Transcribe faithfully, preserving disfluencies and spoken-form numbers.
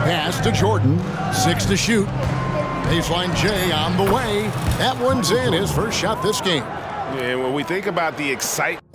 pass to Jordan. Six to shoot. Baseline J on the way. That one's in, his first shot this game. And when we think about the excitement.